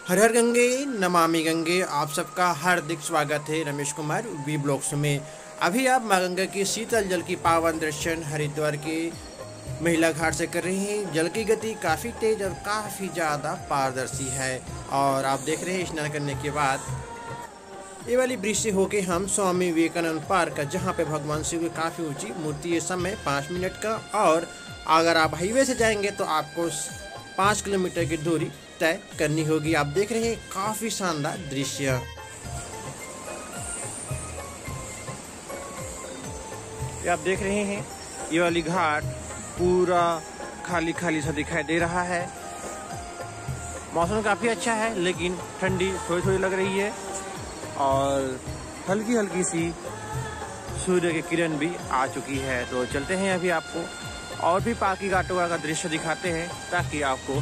हर हर गंगे नमामि गंगे। आप सबका हार्दिक स्वागत है रमेश कुमार वी ब्लॉग्स में। अभी आप माँ गंगा की शीतल जल की पावन दर्शन हरिद्वार के महिला घाट से कर रहे हैं। जल की गति काफ़ी तेज और काफ़ी ज़्यादा पारदर्शी है। और आप देख रहे हैं स्नान करने के बाद ये वाली ब्रिज से होके हम स्वामी विवेकानंद पार्क का, जहाँ पे भगवान शिव की काफ़ी ऊंची मूर्ति है, समय 5 मिनट का। और अगर आप हाईवे से जाएंगे तो आपको 5 किलोमीटर की दूरी तय करनी होगी। आप देख रहे हैं काफ़ी शानदार दृश्य। ये आप देख रहे हैं ये वाली घाट पूरा खाली खाली सा दिखाई दे रहा है। मौसम काफ़ी अच्छा है लेकिन ठंडी थोड़ी थोड़ी लग रही है और हल्की हल्की सी सूर्य की किरण भी आ चुकी है। तो चलते हैं अभी आपको और भी पाकी घाटों का दृश्य दिखाते हैं ताकि आपको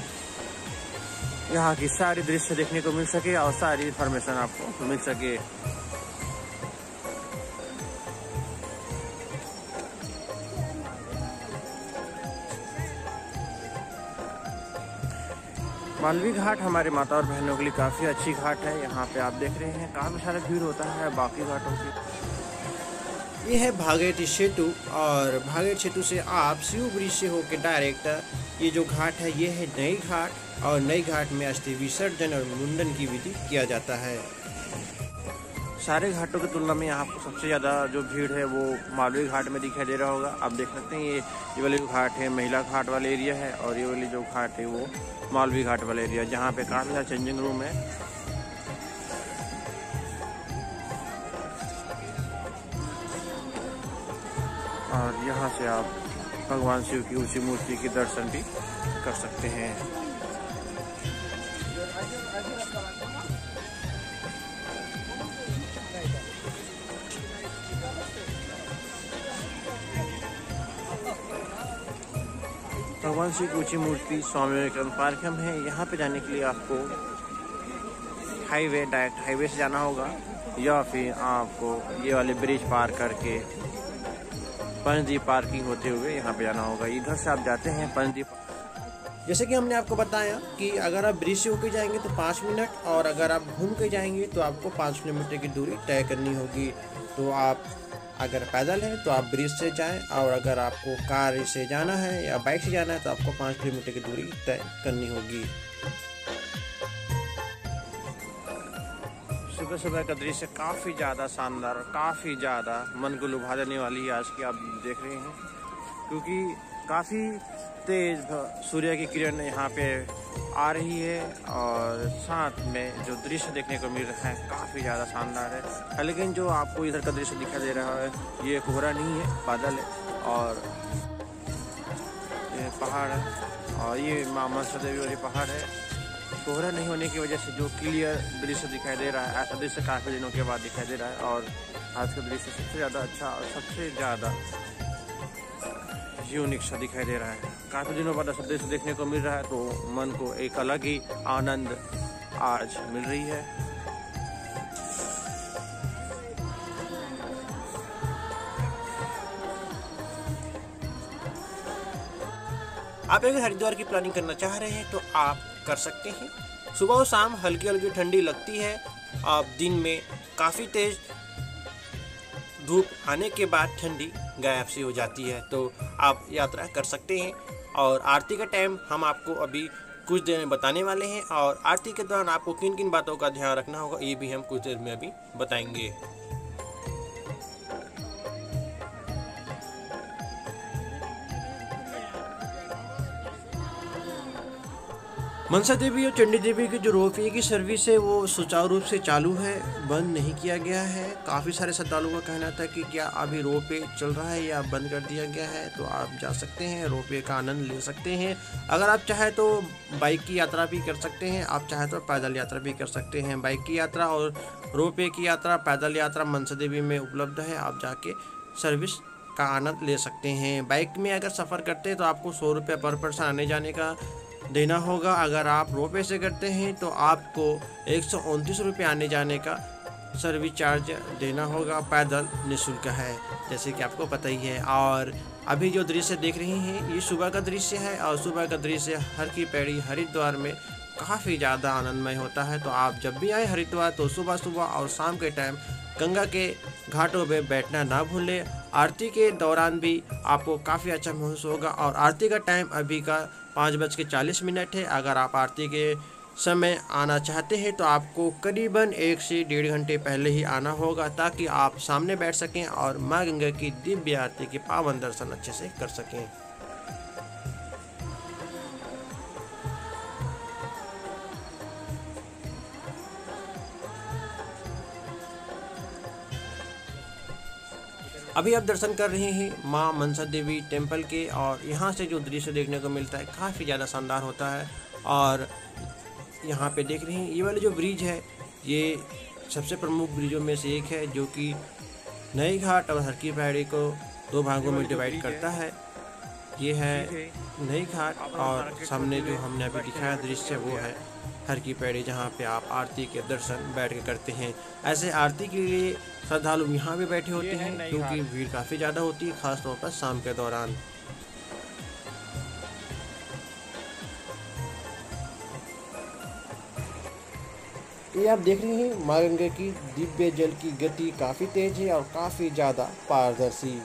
यहाँ की सारी दृश्य देखने को मिल सके और सारी इन्फॉर्मेशन आपको मिल सके। मालवी घाट हमारे माता और बहनों के लिए काफ़ी अच्छी घाट है। यहाँ पे आप देख रहे हैं काफ़ी सारा भीड़ होता है बाकी घाटों की। ये है भागीरथी सेतु और भागीरथी सेतु से आप शिव ब्रिज से होकर डायरेक्ट ये जो घाट है ये है नई घाट। और नई घाट में अस्थि विसर्जन और मुंडन की विधि किया जाता है। सारे घाटों की तुलना में यहाँ सबसे ज़्यादा जो भीड़ है वो मालवी घाट में दिखाई दे रहा होगा। आप देख सकते हैं ये वाली जो घाट है महिला घाट वाला एरिया है और ये वाली जो घाट है वो मालवी घाट वाला एरिया, जहाँ पे काफ़ी सारा चेंजिंग रूम है। और यहाँ से आप भगवान शिव की ऊंची मूर्ति के दर्शन भी कर सकते हैं। भगवान शिव की ऊंची मूर्ति स्वामी विवेकानंद पार्क में है। यहाँ पे जाने के लिए आपको डायरेक्ट हाईवे से जाना होगा या फिर आपको ये वाले ब्रिज पार करके पंचदीप पार्किंग होते हुए यहाँ पे जाना होगा। इधर से आप जाते हैं पंचदीप। जैसे कि हमने आपको बताया कि अगर आप ब्रिज से होकर जाएंगे तो 5 मिनट और अगर आप घूम के जाएंगे तो आपको 5 किलोमीटर की दूरी तय करनी होगी। तो आप अगर पैदल है तो आप ब्रिज से जाएं और अगर आपको कार से जाना है या बाइक से जाना है तो आपको 5 किलोमीटर की दूरी तय करनी होगी। सुबह सुबह का दृश्य काफ़ी ज़्यादा शानदार, काफ़ी ज़्यादा मन को लुभा देने वाली है आज की आप देख रहे हैं, क्योंकि काफ़ी तेज सूर्य की किरण यहाँ पे आ रही है और साथ में जो दृश्य देखने को मिल रहा है काफ़ी ज़्यादा शानदार है। लेकिन जो आपको इधर का दृश्य दिखाई दे रहा है ये कोहरा नहीं है, बादल है और ये पहाड़ है और ये माँ मनसा देवी वाली पहाड़ है। कोहरा नहीं होने की वजह से जो क्लियर दृश्य दिखाई दे रहा है, ऐसा दृश्य काफ़ी दिनों के बाद दिखाई दे रहा है। और आज का दृश्य सबसे ज़्यादा अच्छा और सबसे ज़्यादा यूनिक सा दिखाई दे रहा है। काफ़ी दिनों बाद ऐसा दृश्य देखने को मिल रहा है तो मन को एक अलग ही आनंद आज मिल रही है। आप अगर हरिद्वार की प्लानिंग करना चाह रहे हैं तो आप कर सकते हैं। सुबह और शाम हल्की हल्की ठंडी लगती है। आप दिन में काफ़ी तेज धूप आने के बाद ठंडी गायब सी हो जाती है, तो आप यात्रा कर सकते हैं। और आरती का टाइम हम आपको अभी कुछ देर में बताने वाले हैं और आरती के दौरान आपको किन किन बातों का ध्यान रखना होगा ये भी हम कुछ देर में अभी बताएंगे। मनसा देवी और चंडी देवी की जो रोपवे की सर्विस है वो सुचारू रूप से चालू है, बंद नहीं किया गया है। काफ़ी सारे श्रद्धालुओं का कहना था कि क्या अभी रोपवे चल रहा है या बंद कर दिया गया है, तो आप जा सकते हैं, रोपवे का आनंद ले सकते हैं। अगर आप चाहें तो बाइक की यात्रा भी कर सकते हैं, आप चाहें तो पैदल यात्रा भी कर सकते हैं। बाइक की यात्रा और रोपवे की यात्रा, पैदल यात्रा मनसा देवी में उपलब्ध है, आप जाके सर्विस का आनंद ले सकते हैं। बाइक में अगर सफ़र करते हैं तो आपको 100 रुपये पर पर्सन आने जाने का देना होगा। अगर आप रोपवे से करते हैं तो आपको 129 रुपये आने जाने का सर्विस चार्ज देना होगा। पैदल निःशुल्क है, जैसे कि आपको पता ही है। और अभी जो दृश्य देख रहे हैं ये सुबह का दृश्य है और सुबह का दृश्य हर की पैड़ी हरिद्वार में काफ़ी ज़्यादा आनंदमय होता है। तो आप जब भी आएँ हरिद्वार तो सुबह सुबह और शाम के टाइम गंगा के घाटों पे बैठना ना भूलें। आरती के दौरान भी आपको काफ़ी अच्छा महसूस होगा। और आरती का टाइम अभी का 5:40 है। अगर आप आरती के समय आना चाहते हैं तो आपको करीबन 1 से 1.5 घंटे पहले ही आना होगा, ताकि आप सामने बैठ सकें और माँ गंगा की दिव्य आरती के पावन दर्शन अच्छे से कर सकें। अभी आप दर्शन कर रहे हैं माँ मनसा देवी टेम्पल के, और यहाँ से जो दृश्य देखने को मिलता है काफ़ी ज़्यादा शानदार होता है। और यहाँ पे देख रहे हैं ये वाला जो ब्रिज है, ये सबसे प्रमुख ब्रिजों में से एक है, जो कि नई घाट और हर की पैड़ी को 2 भागों में डिवाइड करता है। ये है नई घाट, और सामने जो हमने अभी दिखाया दृश्य वो है हर की पैड़ी, जहाँ पे आप आरती के दर्शन बैठ के करते हैं। ऐसे आरती के लिए श्रद्धालु यहाँ भी बैठे होते हैं, क्योंकि भीड़ काफ़ी ज़्यादा होती है, खासतौर पर शाम के दौरान। ये आप देख रहे हैं माँ गंगा की दिव्य जल की गति काफ़ी तेज है और काफ़ी ज़्यादा पारदर्शी।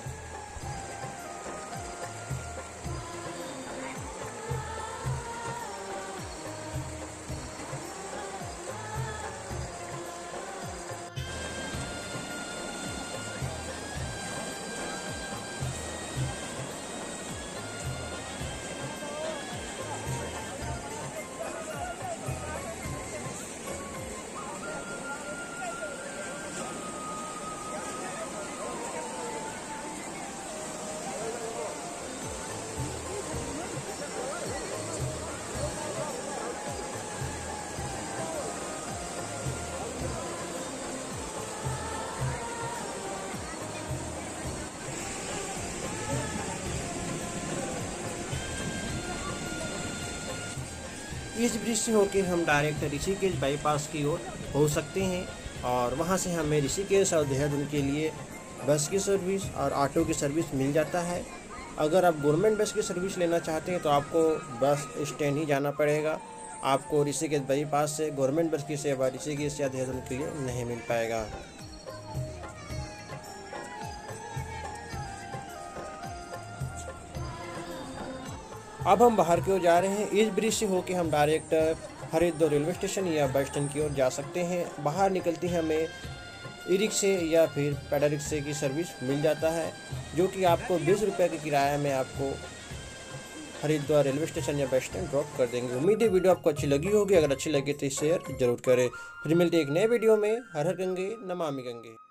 इस ब्रिज से होकर हम डायरेक्ट ऋषिकेश बाईपास की ओर पहुंच सकते हैं, और वहां से हमें ऋषिकेश और देहरादून के लिए बस की सर्विस और ऑटो की सर्विस मिल जाता है। अगर आप गवर्नमेंट बस की सर्विस लेना चाहते हैं तो आपको बस स्टैंड ही जाना पड़ेगा। आपको ऋषिकेश बाईपास से गवर्नमेंट बस की सेवा ऋषिकेश या देहरादून के लिए नहीं मिल पाएगा। अब हम बाहर की ओर जा रहे हैं। इस ब्रिज से होके हम डायरेक्ट हरिद्वार रेलवे स्टेशन या बस स्टैंड की ओर जा सकते हैं। बाहर निकलते ही हमें ई रिक्शे या फिर पैडल रिक्शे की सर्विस मिल जाता है, जो कि आपको 20 रुपये के किराए में आपको हरिद्वार रेलवे स्टेशन या बस स्टैंड ड्रॉप कर देंगे। उम्मीद है वीडियो आपको अच्छी लगी होगी। अगर अच्छी लगी तो शेयर जरूर करें। फिर मिलते हैं एक नए वीडियो में। हर हर गंगे नमामि गंगे।